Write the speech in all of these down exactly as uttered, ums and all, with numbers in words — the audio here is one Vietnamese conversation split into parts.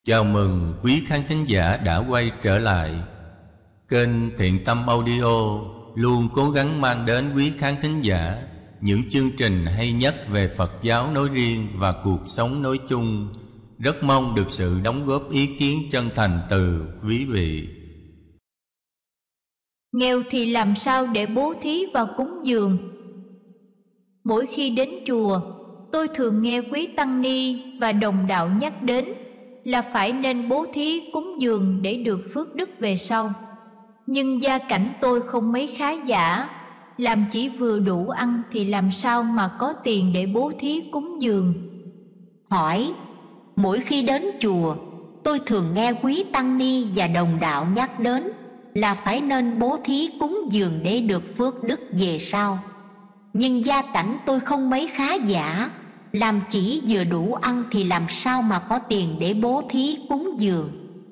Chào mừng quý khán thính giả đã quay trở lại. Kênh Thiện Tâm Audio luôn cố gắng mang đến quý khán thính giả những chương trình hay nhất về Phật giáo nói riêng và cuộc sống nói chung. Rất mong được sự đóng góp ý kiến chân thành từ quý vị. Nghèo thì làm sao để bố thí và cúng dường? Mỗi khi đến chùa, tôi thường nghe quý tăng ni và đồng đạo nhắc đến là phải nên bố thí cúng dường để được phước đức về sau. Nhưng gia cảnh tôi không mấy khá giả, làm chỉ vừa đủ ăn thì làm sao mà có tiền để bố thí cúng dường? Hỏi, mỗi khi đến chùa, tôi thường nghe quý tăng ni và đồng đạo nhắc đến là phải nên bố thí cúng dường để được phước đức về sau. Nhưng gia cảnh tôi không mấy khá giả, làm chỉ vừa đủ ăn thì làm sao mà có tiền để bố thí cúng dường?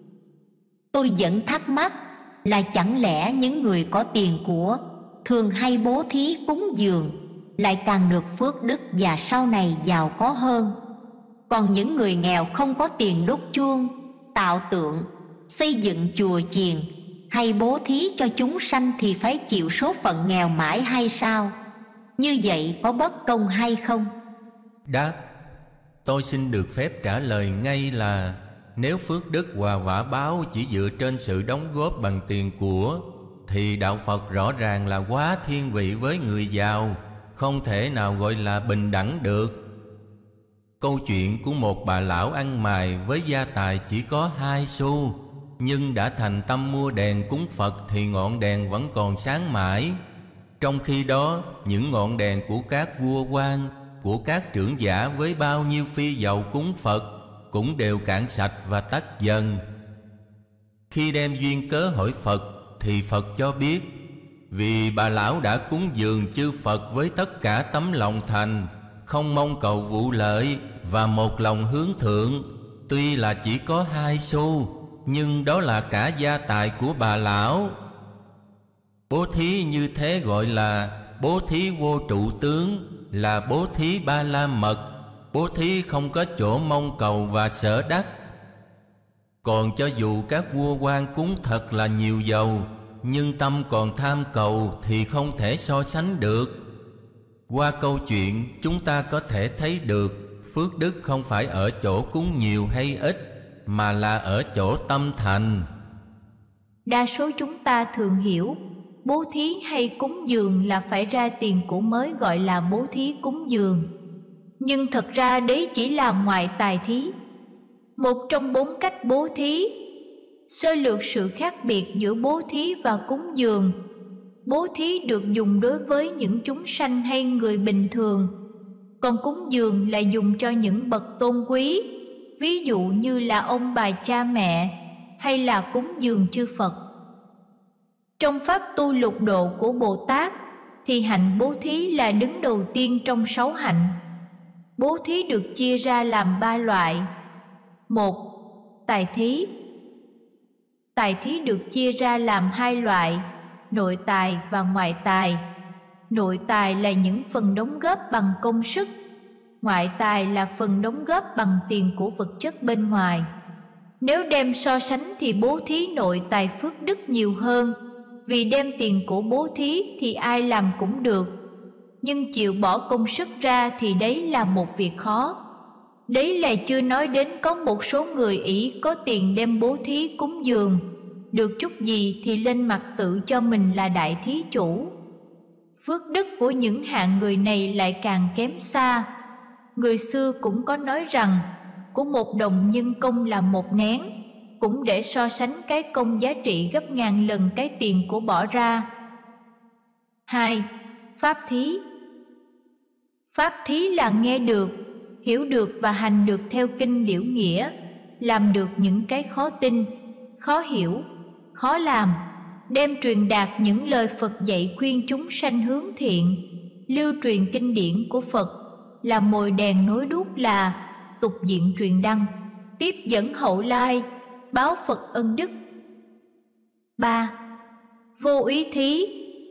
Tôi vẫn thắc mắc là chẳng lẽ những người có tiền của thường hay bố thí cúng dường lại càng được phước đức và sau này giàu có hơn, còn những người nghèo không có tiền đốt chuông, tạo tượng, xây dựng chùa chiền hay bố thí cho chúng sanh thì phải chịu số phận nghèo mãi hay sao? Như vậy có bất công hay không? Đáp, tôi xin được phép trả lời ngay là nếu phước đức và quả báo chỉ dựa trên sự đóng góp bằng tiền của thì đạo Phật rõ ràng là quá thiên vị với người giàu, không thể nào gọi là bình đẳng được. Câu chuyện của một bà lão ăn mày với gia tài chỉ có hai xu, nhưng đã thành tâm mua đèn cúng Phật thì ngọn đèn vẫn còn sáng mãi. Trong khi đó, những ngọn đèn của các vua quan, của các trưởng giả với bao nhiêu phi dầu cúng Phật cũng đều cạn sạch và tắt dần. Khi đem duyên cớ hỏi Phật thì Phật cho biết, vì bà lão đã cúng dường chư Phật với tất cả tấm lòng thành, không mong cầu vụ lợi và một lòng hướng thượng. Tuy là chỉ có hai xu, nhưng đó là cả gia tài của bà lão. Bố thí như thế gọi là bố thí vô trụ tướng, là bố thí ba la mật, bố thí không có chỗ mong cầu và sở đắc. Còn cho dù các vua quan cúng thật là nhiều dầu, nhưng tâm còn tham cầu thì không thể so sánh được. Qua câu chuyện chúng ta có thể thấy được phước đức không phải ở chỗ cúng nhiều hay ít, mà là ở chỗ tâm thành. Đa số chúng ta thường hiểu bố thí hay cúng dường là phải ra tiền của mới gọi là bố thí cúng dường. Nhưng thật ra đấy chỉ là ngoại tài thí, một trong bốn cách bố thí. Sơ lược sự khác biệt giữa bố thí và cúng dường. Bố thí được dùng đối với những chúng sanh hay người bình thường, còn cúng dường là dùng cho những bậc tôn quý, ví dụ như là ông bà cha mẹ, hay là cúng dường chư Phật. Trong pháp tu lục độ của Bồ Tát thì hạnh bố thí là đứng đầu tiên trong sáu hạnh. Bố thí được chia ra làm ba loại. Một, tài thí. Tài thí được chia ra làm hai loại, nội tài và ngoại tài. Nội tài là những phần đóng góp bằng công sức, ngoại tài là phần đóng góp bằng tiền của vật chất bên ngoài. Nếu đem so sánh thì bố thí nội tài phước đức nhiều hơn, vì đem tiền của bố thí thì ai làm cũng được, nhưng chịu bỏ công sức ra thì đấy là một việc khó. Đấy là chưa nói đến có một số người ỷ có tiền đem bố thí cúng dường, được chút gì thì lên mặt tự cho mình là đại thí chủ. Phước đức của những hạng người này lại càng kém xa. Người xưa cũng có nói rằng của một đồng nhân công là một nén, cũng để so sánh cái công giá trị gấp ngàn lần cái tiền của bỏ ra. Hai, pháp thí. Pháp thí là nghe được, hiểu được và hành được theo kinh liễu nghĩa, làm được những cái khó tin, khó hiểu, khó làm, đem truyền đạt những lời Phật dạy khuyên chúng sanh hướng thiện, lưu truyền kinh điển của Phật, là mồi đèn nối đuốc, là tục diện truyền đăng, tiếp dẫn hậu lai, báo Phật ân đức. Ba, vô ý thí.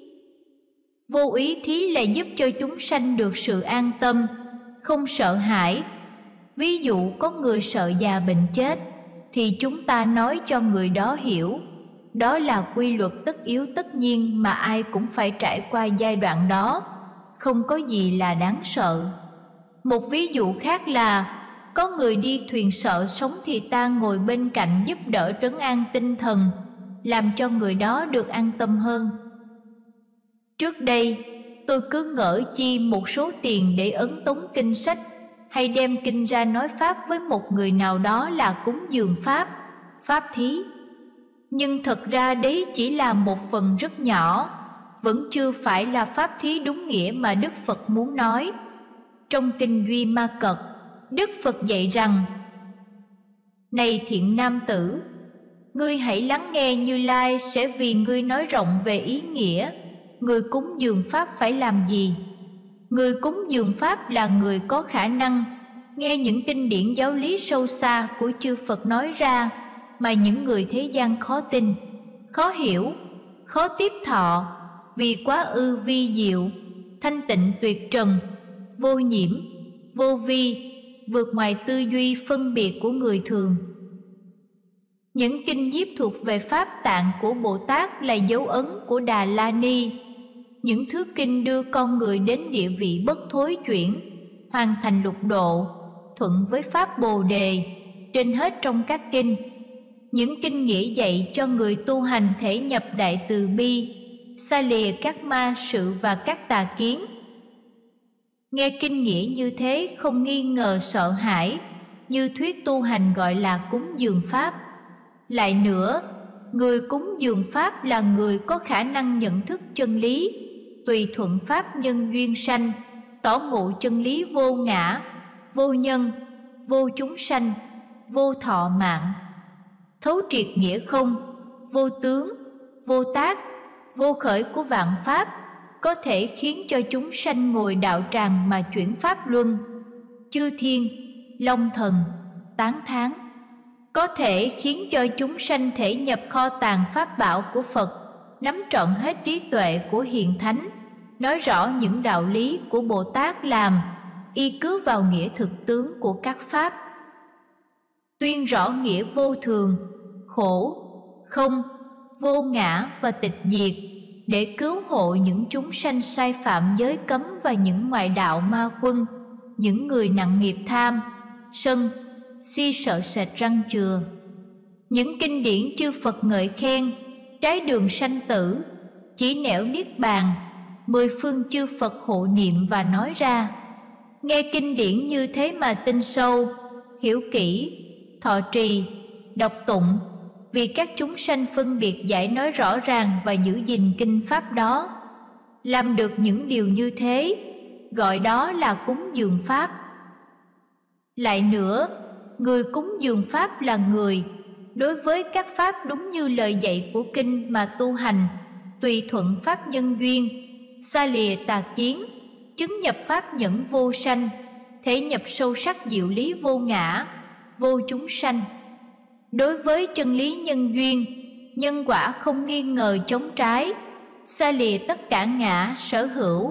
Vô ý thí là giúp cho chúng sanh được sự an tâm, không sợ hãi. Ví dụ có người sợ già bệnh chết, thì chúng ta nói cho người đó hiểu. Đó là quy luật tất yếu tất nhiên mà ai cũng phải trải qua giai đoạn đó, không có gì là đáng sợ. Một ví dụ khác là, có người đi thuyền sợ sống thì ta ngồi bên cạnh giúp đỡ trấn an tinh thần, làm cho người đó được an tâm hơn. Trước đây, tôi cứ ngỡ chi một số tiền để ấn tống kinh sách, hay đem kinh ra nói pháp với một người nào đó là cúng dường pháp, pháp thí. Nhưng thật ra đấy chỉ là một phần rất nhỏ, vẫn chưa phải là pháp thí đúng nghĩa mà Đức Phật muốn nói. Trong kinh Duy Ma Cật, Đức Phật dạy rằng: Này thiện nam tử, ngươi hãy lắng nghe, Như Lai sẽ vì ngươi nói rộng về ý nghĩa người cúng dường pháp phải làm gì. Người cúng dường pháp là người có khả năng nghe những kinh điển giáo lý sâu xa của chư Phật nói ra mà những người thế gian khó tin, khó hiểu, khó tiếp thọ, vì quá ư vi diệu, thanh tịnh tuyệt trần, vô nhiễm, vô vi, vượt ngoài tư duy phân biệt của người thường. Những kinh nhiếp thuộc về pháp tạng của Bồ Tát là dấu ấn của Đà La Ni, những thứ kinh đưa con người đến địa vị bất thối chuyển, hoàn thành lục độ, thuận với pháp Bồ Đề, trên hết trong các kinh. Những kinh nghĩa dạy cho người tu hành thể nhập đại từ bi, xa lìa các ma sự và các tà kiến. Nghe kinh nghĩa như thế không nghi ngờ sợ hãi, như thuyết tu hành gọi là cúng dường pháp. Lại nữa, người cúng dường pháp là người có khả năng nhận thức chân lý, tùy thuận pháp nhân duyên sanh, tỏ ngộ chân lý vô ngã, vô nhân, vô chúng sanh, vô thọ mạng, thấu triệt nghĩa không, vô tướng, vô tác, vô khởi của vạn pháp, có thể khiến cho chúng sanh ngồi đạo tràng mà chuyển pháp luân, chư thiên, long thần, tán thán, có thể khiến cho chúng sanh thể nhập kho tàng pháp bảo của Phật, nắm trọn hết trí tuệ của hiền thánh, nói rõ những đạo lý của Bồ Tát làm, y cứ vào nghĩa thực tướng của các pháp, tuyên rõ nghĩa vô thường, khổ, không, vô ngã và tịch diệt, để cứu hộ những chúng sanh sai phạm giới cấm và những ngoại đạo ma quân, những người nặng nghiệp tham, sân, si sợ sệt răng chừa. Những kinh điển chư Phật ngợi khen, trái đường sanh tử, chỉ nẻo niết bàn, mười phương chư Phật hộ niệm và nói ra. Nghe kinh điển như thế mà tin sâu, hiểu kỹ, thọ trì, đọc tụng, vì các chúng sanh phân biệt giải nói rõ ràng và giữ gìn kinh pháp đó. Làm được những điều như thế, gọi đó là cúng dường pháp. Lại nữa, người cúng dường pháp là người đối với các pháp đúng như lời dạy của kinh mà tu hành, tùy thuận pháp nhân duyên, xa lìa tà kiến, chứng nhập pháp nhẫn vô sanh, thể nhập sâu sắc diệu lý vô ngã, vô chúng sanh. Đối với chân lý nhân duyên, nhân quả không nghi ngờ chống trái, xa lìa tất cả ngã sở hữu.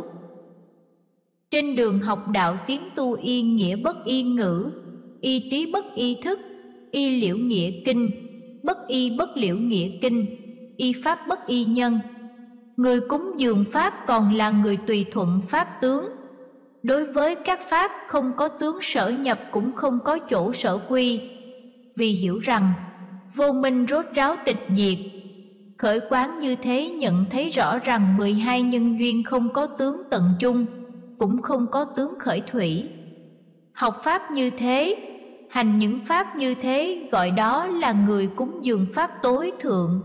Trên đường học đạo tiến tu y nghĩa bất y ngữ, y trí bất y thức, y liễu nghĩa kinh, bất y bất liễu nghĩa kinh, y pháp bất y nhân. Người cúng dường pháp còn là người tùy thuận pháp tướng. Đối với các pháp không có tướng sở nhập cũng không có chỗ sở quy, vì hiểu rằng vô minh rốt ráo tịch diệt. Khởi quán như thế nhận thấy rõ rằng mười hai nhân duyên không có tướng tận chung, cũng không có tướng khởi thủy. Học pháp như thế, hành những pháp như thế, gọi đó là người cúng dường pháp tối thượng.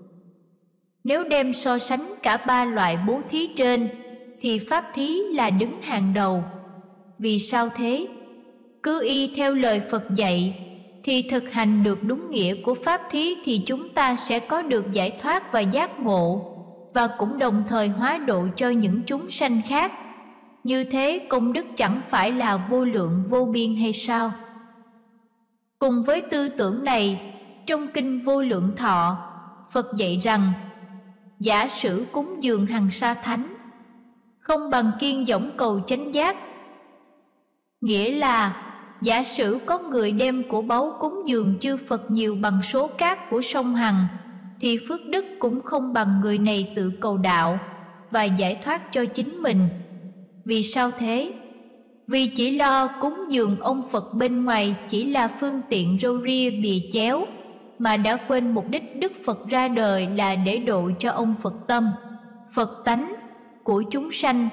Nếu đem so sánh cả ba loại bố thí trên, thì pháp thí là đứng hàng đầu. Vì sao thế? Cứ y theo lời Phật dạy, thì thực hành được đúng nghĩa của pháp thí thì chúng ta sẽ có được giải thoát và giác ngộ, và cũng đồng thời hóa độ cho những chúng sanh khác. Như thế công đức chẳng phải là vô lượng vô biên hay sao? Cùng với tư tưởng này, trong kinh Vô Lượng Thọ, Phật dạy rằng: giả sử cúng dường hằng sa thánh, không bằng kiên dõng cầu chánh giác. Nghĩa là giả sử có người đem của báu cúng dường chư Phật nhiều bằng số cát của sông Hằng, thì phước đức cũng không bằng người này tự cầu đạo và giải thoát cho chính mình. Vì sao thế? Vì chỉ lo cúng dường ông Phật bên ngoài chỉ là phương tiện râu ria bìa chéo, mà đã quên mục đích Đức Phật ra đời là để độ cho ông Phật tâm, Phật tánh của chúng sanh.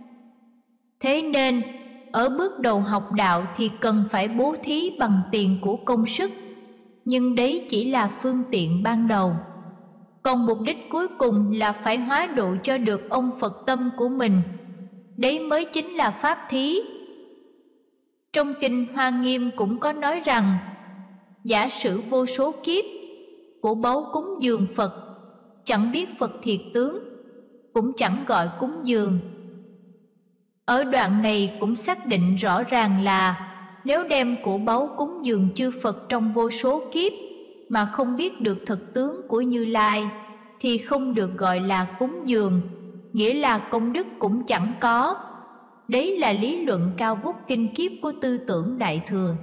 Thế nên, ở bước đầu học đạo thì cần phải bố thí bằng tiền của công sức, nhưng đấy chỉ là phương tiện ban đầu. Còn mục đích cuối cùng là phải hóa độ cho được ông Phật tâm của mình. Đấy mới chính là pháp thí. Trong Kinh Hoa Nghiêm cũng có nói rằng, giả sử vô số kiếp, của báu cúng dường Phật, chẳng biết Phật thiệt tướng, cũng chẳng gọi cúng dường. Ở đoạn này cũng xác định rõ ràng là nếu đem của báu cúng dường chư Phật trong vô số kiếp mà không biết được thực tướng của Như Lai thì không được gọi là cúng dường, nghĩa là công đức cũng chẳng có. Đấy là lý luận cao vút kinh kiếp của tư tưởng Đại Thừa.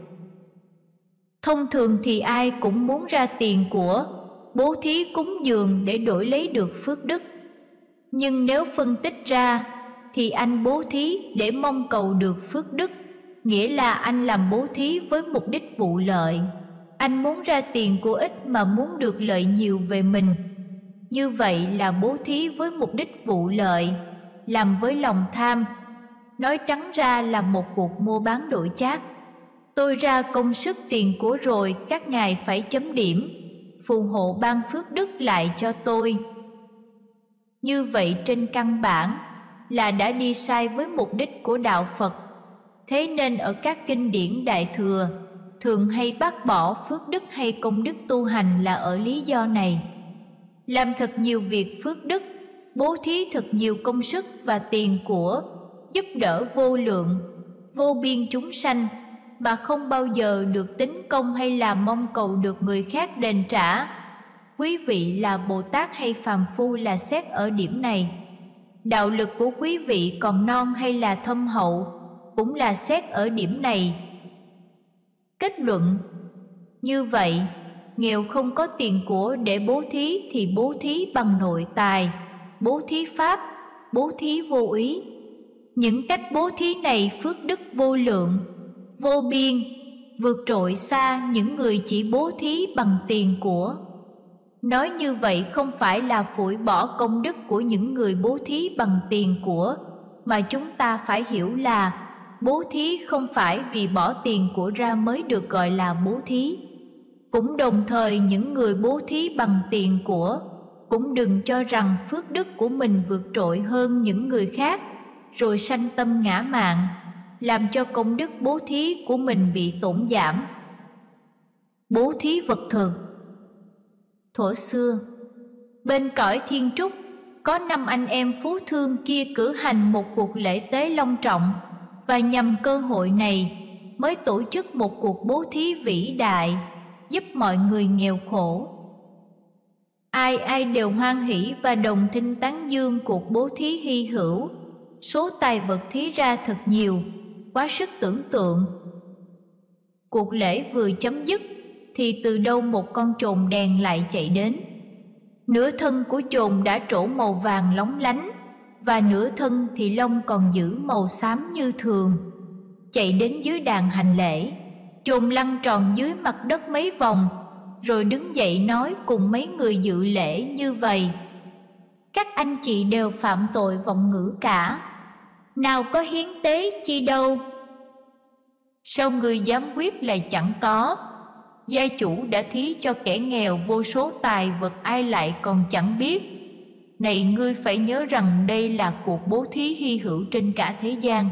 Thông thường thì ai cũng muốn ra tiền của, bố thí cúng dường để đổi lấy được phước đức. Nhưng nếu phân tích ra, thì anh bố thí để mong cầu được phước đức, nghĩa là anh làm bố thí với mục đích vụ lợi. Anh muốn ra tiền của ít mà muốn được lợi nhiều về mình. Như vậy là bố thí với mục đích vụ lợi, làm với lòng tham. Nói trắng ra là một cuộc mua bán đổi chác. Tôi ra công sức tiền của rồi, các ngài phải chấm điểm, phù hộ ban phước đức lại cho tôi. Như vậy trên căn bản là đã đi sai với mục đích của đạo Phật. Thế nên ở các kinh điển Đại Thừa thường hay bác bỏ phước đức hay công đức tu hành là ở lý do này. Làm thật nhiều việc phước đức, bố thí thật nhiều công sức và tiền của, giúp đỡ vô lượng, vô biên chúng sanh, mà không bao giờ được tính công hay là mong cầu được người khác đền trả. Quý vị là Bồ Tát hay phàm phu là xét ở điểm này. Đạo lực của quý vị còn non hay là thâm hậu cũng là xét ở điểm này. Kết luận: như vậy, nghèo không có tiền của để bố thí thì bố thí bằng nội tài, bố thí pháp, bố thí vô úy. Những cách bố thí này phước đức vô lượng, vô biên, vượt trội xa những người chỉ bố thí bằng tiền của. Nói như vậy không phải là phủi bỏ công đức của những người bố thí bằng tiền của, mà chúng ta phải hiểu là bố thí không phải vì bỏ tiền của ra mới được gọi là bố thí. Cũng đồng thời những người bố thí bằng tiền của cũng đừng cho rằng phước đức của mình vượt trội hơn những người khác, rồi sanh tâm ngã mạn, làm cho công đức bố thí của mình bị tổn giảm. Bố thí vật thực. Thuở xưa, bên cõi thiên trúc, có năm anh em phú thương kia cử hành một cuộc lễ tế long trọng, và nhằm cơ hội này mới tổ chức một cuộc bố thí vĩ đại, giúp mọi người nghèo khổ. Ai ai đều hoan hỷ và đồng thinh tán dương cuộc bố thí hy hữu. Số tài vật thí ra thật nhiều, quá sức tưởng tượng. Cuộc lễ vừa chấm dứt thì từ đâu một con chồn đèn lại chạy đến. Nửa thân của chồn đã trổ màu vàng lóng lánh, và nửa thân thì lông còn giữ màu xám như thường. Chạy đến dưới đàn hành lễ, chồn lăn tròn dưới mặt đất mấy vòng, rồi đứng dậy nói cùng mấy người dự lễ như vậy: các anh chị đều phạm tội vọng ngữ cả, nào có hiến tế chi đâu. Sao người dám quyết là chẳng có? Gia chủ đã thí cho kẻ nghèo vô số tài vật, ai lại còn chẳng biết. Này ngươi phải nhớ rằng đây là cuộc bố thí hy hữu trên cả thế gian.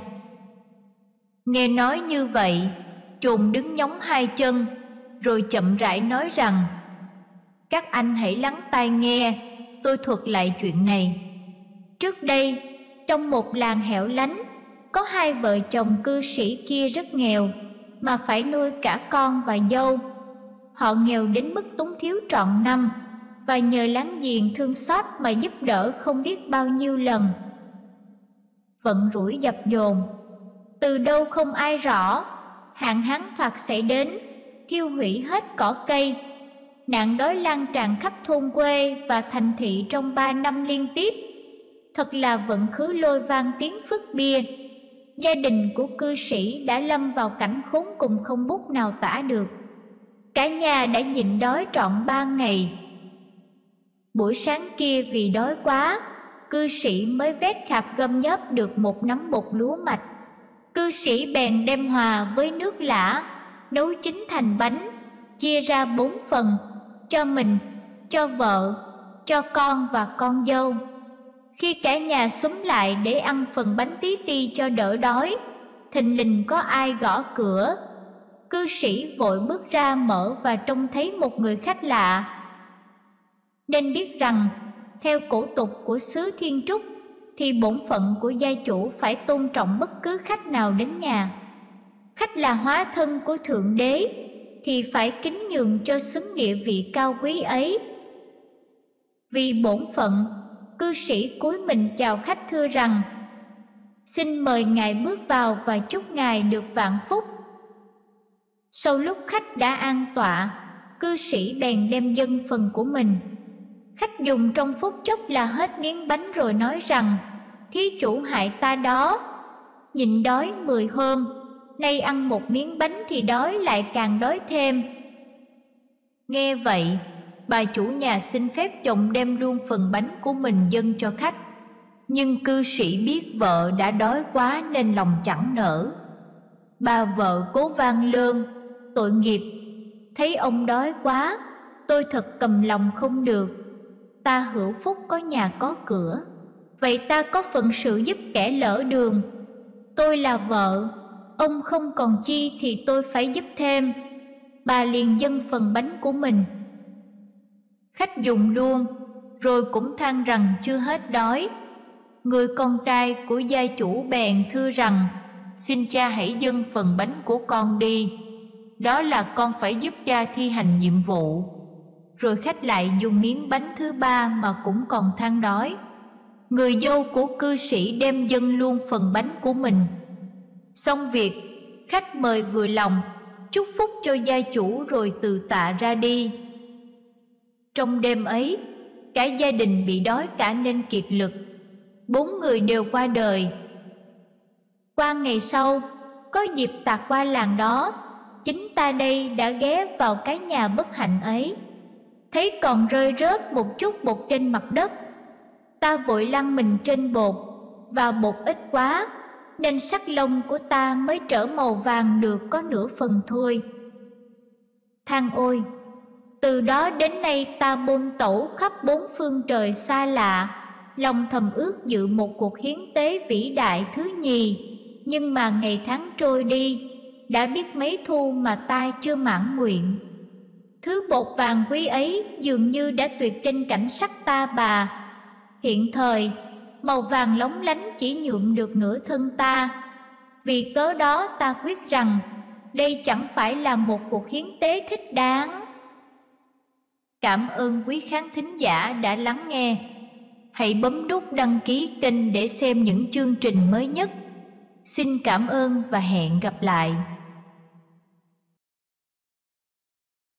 Nghe nói như vậy, chồn đứng nhóng hai chân, rồi chậm rãi nói rằng: các anh hãy lắng tai nghe, tôi thuật lại chuyện này. Trước đây, trong một làng hẻo lánh, có hai vợ chồng cư sĩ kia rất nghèo, mà phải nuôi cả con và dâu. Họ nghèo đến mức túng thiếu trọn năm, và nhờ láng giềng thương xót mà giúp đỡ không biết bao nhiêu lần. Vận rủi dập dồn, từ đâu không ai rõ, hạn hán thoạt xảy đến, thiêu hủy hết cỏ cây. Nạn đói lan tràn khắp thôn quê và thành thị trong ba năm liên tiếp. Thật là vận khứ lôi vang tiếng phất bia. Gia đình của cư sĩ đã lâm vào cảnh khốn cùng không bút nào tả được. Cả nhà đã nhịn đói trọn ba ngày. Buổi sáng kia vì đói quá, cư sĩ mới vét khạp gom nhớp được một nắm bột lúa mạch. Cư sĩ bèn đem hòa với nước lã, nấu chín thành bánh, chia ra bốn phần, cho mình, cho vợ, cho con và con dâu. Khi cả nhà xúm lại để ăn phần bánh tí ti cho đỡ đói, thình lình có ai gõ cửa. Cư sĩ vội bước ra mở và trông thấy một người khách lạ. Nên biết rằng, theo cổ tục của xứ Thiên Trúc, thì bổn phận của gia chủ phải tôn trọng bất cứ khách nào đến nhà. Khách là hóa thân của Thượng Đế, thì phải kính nhường cho xứng địa vị cao quý ấy. Vì bổn phận, cư sĩ cúi mình chào khách thưa rằng: xin mời ngài bước vào và chúc ngài được vạn phúc. Sau lúc khách đã an tọa, cư sĩ bèn đem dâng phần của mình. Khách dùng trong phút chốc là hết miếng bánh rồi nói rằng: thí chủ hại ta đó, nhịn đói mười hôm, nay ăn một miếng bánh thì đói lại càng đói thêm. Nghe vậy, bà chủ nhà xin phép chồng đem luôn phần bánh của mình dâng cho khách. Nhưng cư sĩ biết vợ đã đói quá nên lòng chẳng nỡ. Bà vợ cố van lơn: tội nghiệp, thấy ông đói quá, tôi thật cầm lòng không được. Ta hữu phúc có nhà có cửa, vậy ta có phận sự giúp kẻ lỡ đường. Tôi là vợ, ông không còn chi thì tôi phải giúp thêm. Bà liền dâng phần bánh của mình. Khách dùng luôn, rồi cũng than rằng chưa hết đói. Người con trai của gia chủ bèn thưa rằng: xin cha hãy dâng phần bánh của con đi, đó là con phải giúp cha thi hành nhiệm vụ. Rồi khách lại dùng miếng bánh thứ ba mà cũng còn than đói. Người dâu của cư sĩ đem dâng luôn phần bánh của mình. Xong việc, khách mời vừa lòng, chúc phúc cho gia chủ rồi từ tạ ra đi. Trong đêm ấy, cả gia đình bị đói cả nên kiệt lực. Bốn người đều qua đời. Qua ngày sau, có dịp tạt qua làng đó, chính ta đây đã ghé vào cái nhà bất hạnh ấy. Thấy còn rơi rớt một chút bột trên mặt đất, ta vội lăn mình trên bột, và bột ít quá, nên sắc lông của ta mới trở màu vàng được có nửa phần thôi. Than ôi! Từ đó đến nay ta bôn tẩu khắp bốn phương trời xa lạ, lòng thầm ước dự một cuộc hiến tế vĩ đại thứ nhì. Nhưng mà ngày tháng trôi đi, đã biết mấy thu mà ta chưa mãn nguyện. Thứ bột vàng quý ấy dường như đã tuyệt trên cảnh sắc ta bà. Hiện thời, màu vàng lóng lánh chỉ nhuộm được nửa thân ta. Vì cớ đó ta quyết rằng, đây chẳng phải là một cuộc hiến tế thích đáng. Cảm ơn quý khán thính giả đã lắng nghe. Hãy bấm nút đăng ký kênh để xem những chương trình mới nhất. Xin cảm ơn và hẹn gặp lại.